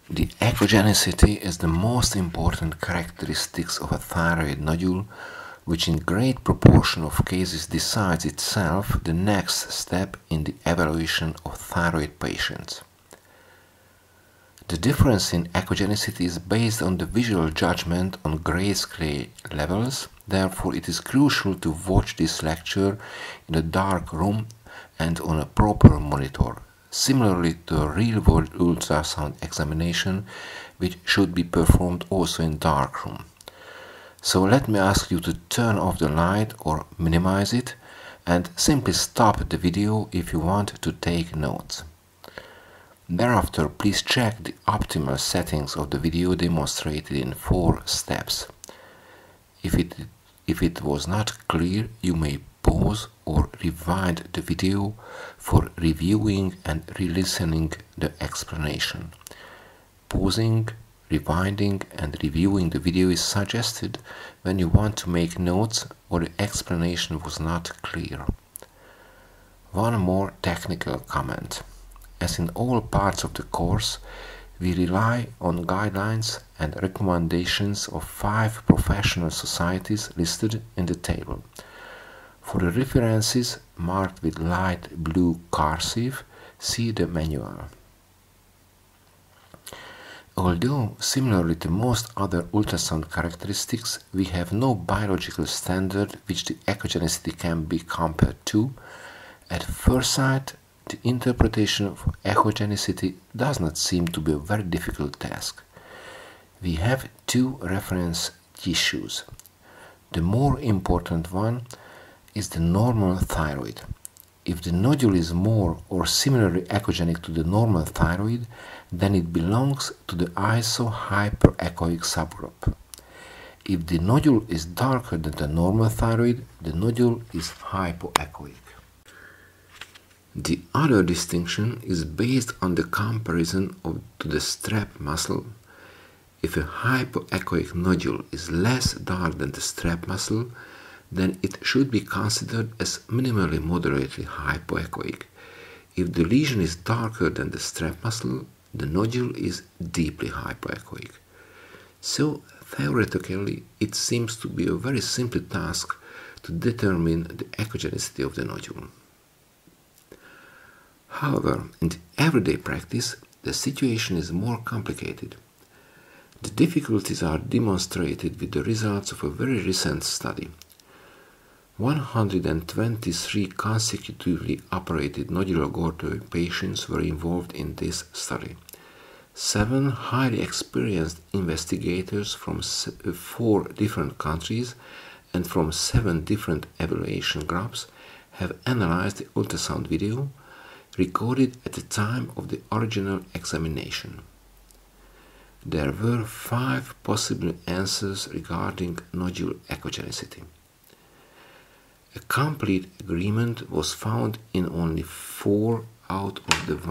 The echogenicity is the most important characteristics of a thyroid nodule, which in great proportion of cases decides itself the next step in the evaluation of thyroid patients. The difference in echogenicity is based on the visual judgment on grayscale levels, therefore it is crucial to watch this lecture in a dark room and on a proper monitor, similarly to a real-world ultrasound examination, which should be performed also in dark room. So let me ask you to turn off the light or minimize it and simply stop the video if you want to take notes. Thereafter, please check the optimal settings of the video demonstrated in 4 steps. If it was not clear, you may pause or rewind the video for reviewing and re-listening the explanation. Pausing, rewinding and reviewing the video is suggested when you want to make notes or the explanation was not clear. One more technical comment. As in all parts of the course, we rely on guidelines and recommendations of 5 professional societies listed in the table. For the references marked with light blue cursive, see the manual. Although, similarly to most other ultrasound characteristics, we have no biological standard which the echogenicity can be compared to, at first sight, the interpretation of echogenicity does not seem to be a very difficult task. We have 2 reference tissues. The more important one is the normal thyroid. If the nodule is more or similarly echogenic to the normal thyroid, then it belongs to the isohyperechoic subgroup. If the nodule is darker than the normal thyroid, the nodule is hypoechoic. The other distinction is based on the comparison to the strap muscle. If a hypoechoic nodule is less dark than the strap muscle, then it should be considered as minimally moderately hypoechoic. If the lesion is darker than the strap muscle, the nodule is deeply hypoechoic. So, theoretically, it seems to be a very simple task to determine the echogenicity of the nodule. However, in the everyday practice, the situation is more complicated. The difficulties are demonstrated with the results of a very recent study. 123 consecutively operated nodular gordoid patients were involved in this study. 7 highly experienced investigators from 4 different countries and from 7 different evaluation groups have analyzed the ultrasound video recorded at the time of the original examination. There were 5 possible answers regarding nodule echogenicity. A complete agreement was found in only 4 out of the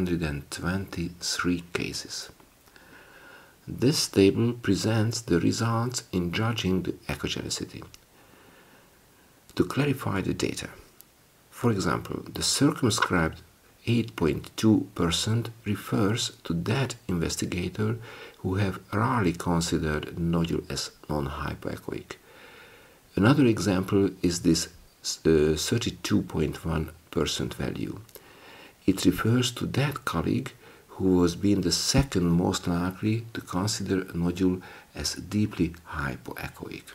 123 cases. This table presents the results in judging the echogenicity. To clarify the data, for example, the circumscribed 8.2% refers to that investigator who have rarely considered nodule as non-hypoechoic. Another example is this 32.1% value. It refers to that colleague who was being the second most likely to consider a nodule as deeply hypoechoic.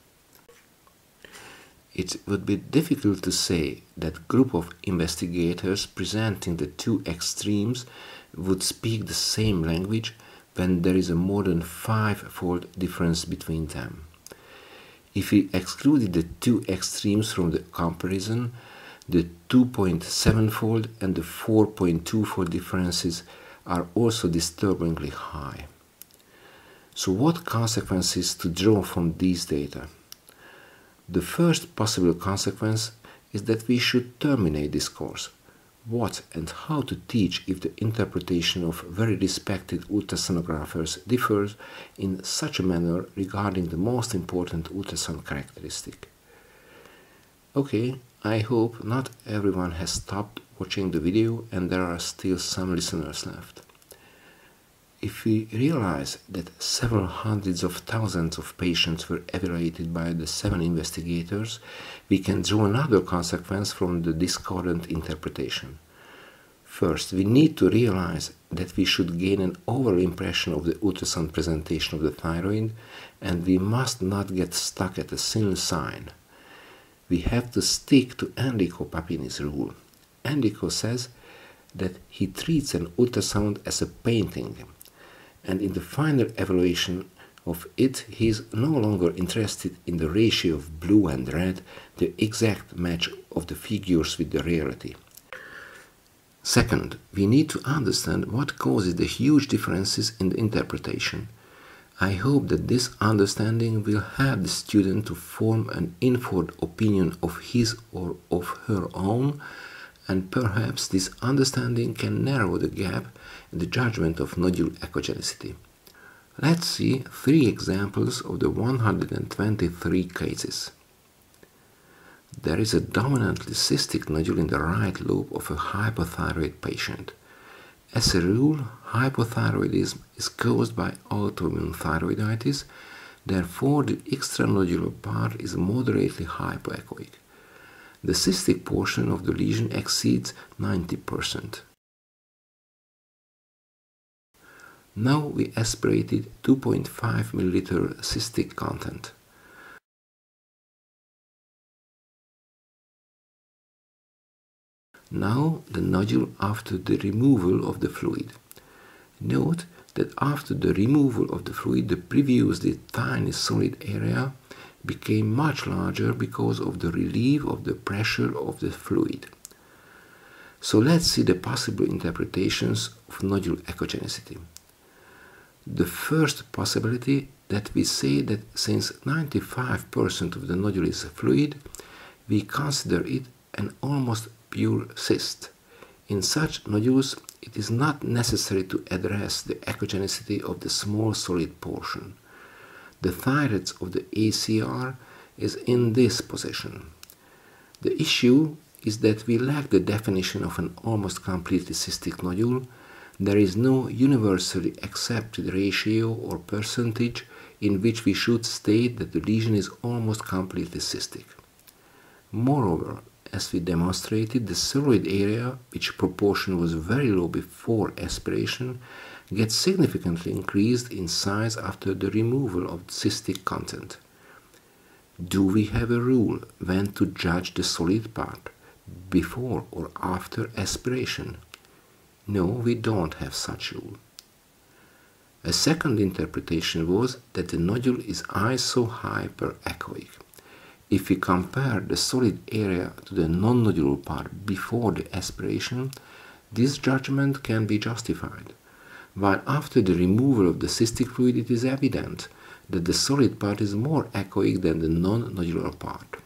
It would be difficult to say that group of investigators presenting the 2 extremes would speak the same language when there is a more than 5-fold difference between them. If we excluded the 2 extremes from the comparison, the 2.7-fold and the 4.2-fold differences are also disturbingly high. So what consequences to draw from these data? The first possible consequence is that we should terminate this course. What and how to teach if the interpretation of very respected ultrasonographers differs in such a manner regarding the most important ultrasound characteristic? Okay, I hope not everyone has stopped watching the video and there are still some listeners left. if we realize that several hundreds of thousands of patients were evaluated by the 7 investigators, we can draw another consequence from the discordant interpretation. First, we need to realize that we should gain an overall impression of the ultrasound presentation of the thyroid, and we must not get stuck at a single sign. We have to stick to Enrico Papini's rule. Enrico says that he treats an ultrasound as a painting, and in the final evaluation of it, he is no longer interested in the ratio of blue and red, the exact match of the figures with the reality. Second, we need to understand what causes the huge differences in the interpretation. I hope that this understanding will help the student to form an informed opinion of his or of her own, and perhaps this understanding can narrow the gap in the judgment of nodule echogenicity. Let's see 3 examples of the 123 cases. There is a dominantly cystic nodule in the right lobe of a hypothyroid patient. As a rule, hypothyroidism is caused by autoimmune thyroiditis, therefore the extranodular part is moderately hypoechoic. The cystic portion of the lesion exceeds 90%. Now we aspirated 2.5 ml cystic content. Now the nodule after the removal of the fluid. Note that after the removal of the fluid, the previously tiny solid area became much larger because of the relief of the pressure of the fluid. So let's see the possible interpretations of nodule echogenicity. The first possibility that we say that since 95% of the nodule is fluid, we consider it an almost pure cyst. In such nodules, it is not necessary to address the echogenicity of the small solid portion. The thyroids of the ACR is in this position. The issue is that we lack the definition of an almost completely cystic nodule. There is no universally accepted ratio or percentage in which we should state that the lesion is almost completely cystic. Moreover, as we demonstrated, the ceroid area, which proportion was very low before aspiration, gets significantly increased in size after the removal of cystic content. Do we have a rule when to judge the solid part, before or after aspiration? No, we don't have such rule. A second interpretation was that the nodule is isohyperechoic. If we compare the solid area to the non-nodular part before the aspiration, this judgment can be justified, while after the removal of the cystic fluid it is evident that the solid part is more echoic than the non-nodular part.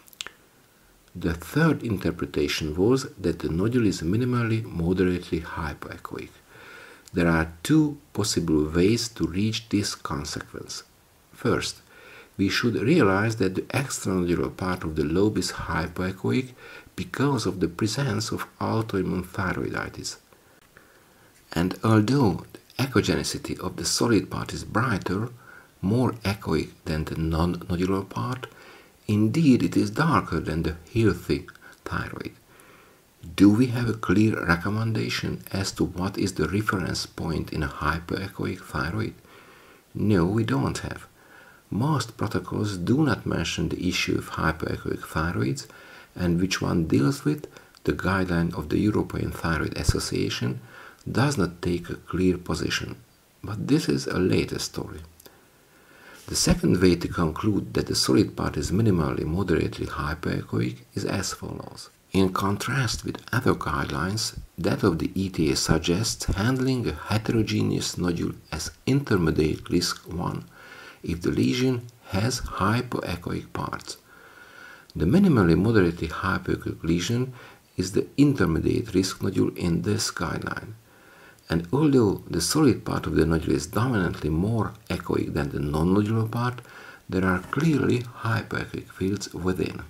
The third interpretation was that the nodule is minimally moderately hypoechoic. There are 2 possible ways to reach this consequence. First, we should realize that the extranodular part of the lobe is hypoechoic because of the presence of autoimmune thyroiditis. And although the echogenicity of the solid part is brighter, more echoic than the non-nodular part, indeed it is darker than the healthy thyroid. Do we have a clear recommendation as to what is the reference point in a hypoechoic thyroid? No, we don't have. Most protocols do not mention the issue of hypoechoic thyroids, and which one deals with, the guideline of the European Thyroid Association, does not take a clear position. But this is a later story. The second way to conclude that the solid part is minimally moderately hypoechoic is as follows. In contrast with other guidelines, that of the ETA suggests handling a heterogeneous nodule as intermediate risk 1 if the lesion has hypoechoic parts. The minimally moderately hypoechoic lesion is the intermediate risk nodule in this guideline. And although the solid part of the nodule is dominantly more echoic than the non-nodular part, there are clearly hypoechoic fields within.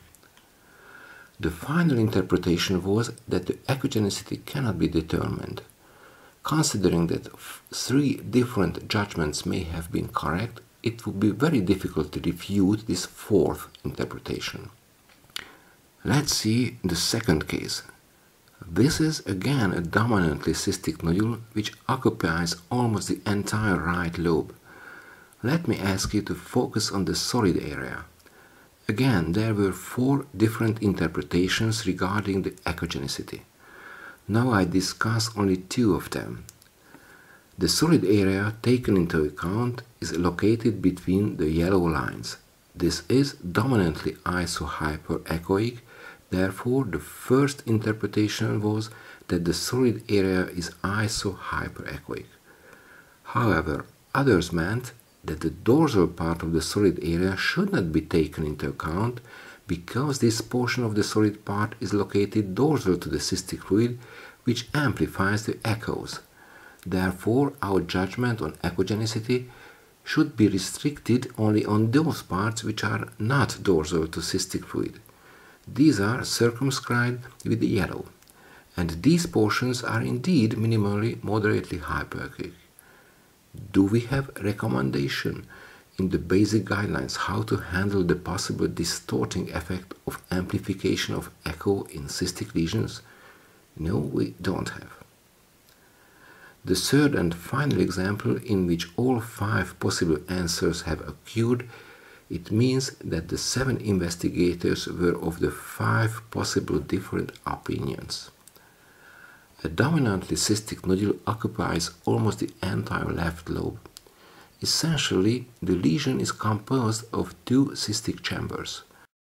The final interpretation was that the echogenicity cannot be determined. Considering that three different judgments may have been correct, it would be very difficult to refute this fourth interpretation. Let's see the second case. This is again a dominantly cystic nodule which occupies almost the entire right lobe. Let me ask you to focus on the solid area. Again, there were four different interpretations regarding the echogenicity. Now I discuss only two of them. The solid area taken into account is located between the yellow lines. This is dominantly isohyperechoic. Therefore, the first interpretation was that the solid area is isohyperechoic. However, others meant that the dorsal part of the solid area should not be taken into account because this portion of the solid part is located dorsal to the cystic fluid, which amplifies the echoes. Therefore, our judgment on echogenicity should be restricted only on those parts which are not dorsal to cystic fluid. These are circumscribed with yellow, and these portions are indeed minimally moderately hyperechoic. Do we have a recommendation in the basic guidelines how to handle the possible distorting effect of amplification of echo in cystic lesions? No, we don't have. The third and final example in which all five possible answers have occurred, it means that the 7 investigators were of the 5 possible different opinions. A dominantly cystic nodule occupies almost the entire left lobe. Essentially, the lesion is composed of 2 cystic chambers.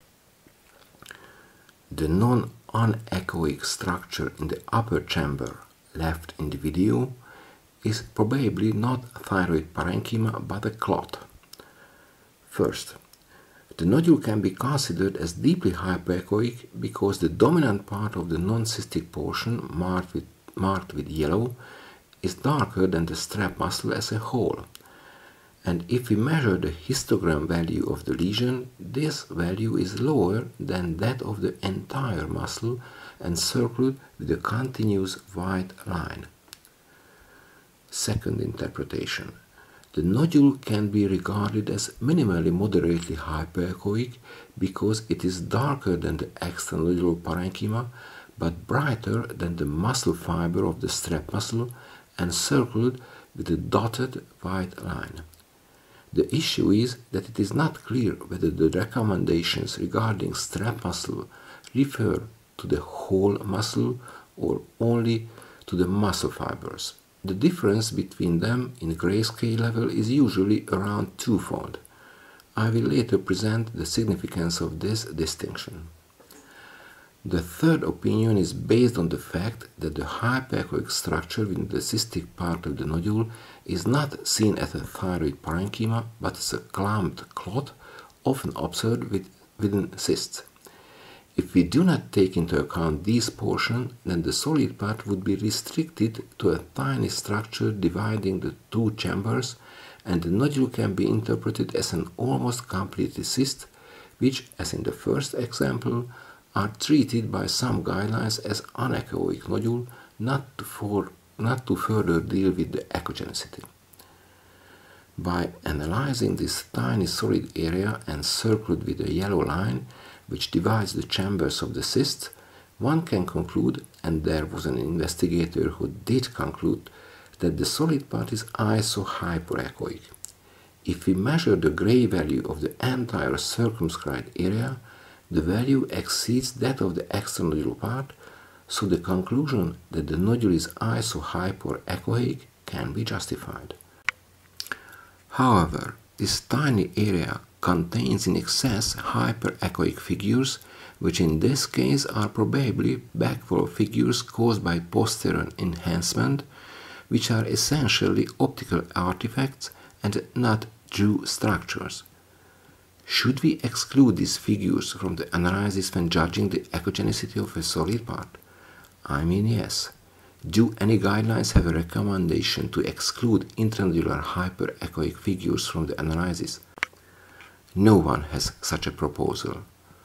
The non-anechoic structure in the upper chamber, left in the video, is probably not thyroid parenchyma but a clot. First, the nodule can be considered as deeply hyperechoic because the dominant part of the non-cystic portion, marked with yellow, is darker than the strap muscle as a whole. And if we measure the histogram value of the lesion, this value is lower than that of the entire muscle and circled with a continuous white line. Second interpretation. The nodule can be regarded as minimally moderately hyperechoic because it is darker than the extranodular parenchyma but brighter than the muscle fiber of the strap muscle and circled with a dotted white line. The issue is that it is not clear whether the recommendations regarding strap muscle refer to the whole muscle or only to the muscle fibers. The difference between them in grayscale level is usually around twofold. I will later present the significance of this distinction. The third opinion is based on the fact that the hyperechoic structure within the cystic part of the nodule is not seen as a thyroid parenchyma but as a clumped clot often observed within cysts. If we do not take into account these portions, then the solid part would be restricted to a tiny structure dividing the 2 chambers, and the nodule can be interpreted as an almost completely cyst, which, as in the first example, are treated by some guidelines as anechoic nodule, not to further deal with the echogenicity. By analyzing this tiny solid area encircled with a yellow line, which divides the chambers of the cyst, one can conclude, and there was an investigator who did conclude, that the solid part is isohyperechoic. If we measure the gray value of the entire circumscribed area, the value exceeds that of the extranodular part, so the conclusion that the nodule is isohyperechoic can be justified. However, this tiny area contains in excess hyperechoic figures, which in this case are probably backflow figures caused by posterior enhancement, which are essentially optical artifacts and not true structures. Should we exclude these figures from the analysis when judging the echogenicity of a solid part? I mean, yes. Do any guidelines have a recommendation to exclude intranodular hyperechoic figures from the analysis? No one has such a proposal.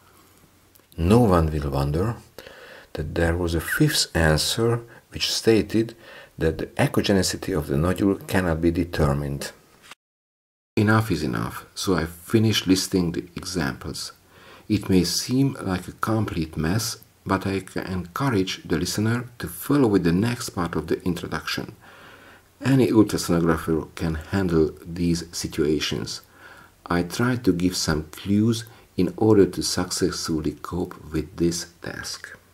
No one will wonder that there was a fifth answer which stated that the echogenicity of the nodule cannot be determined. Enough is enough, so I finish listing the examples. It may seem like a complete mess, but I encourage the listener to follow with the next part of the introduction. Any ultrasonographer can handle these situations. I try to give some clues in order to successfully cope with this task.